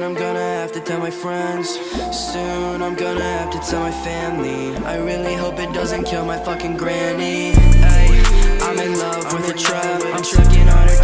I'm gonna have to tell my friends. Soon I'm gonna have to tell my family. I really hope it doesn't kill my fucking granny. Ay, I'm in love with a trap. I'm trucking on her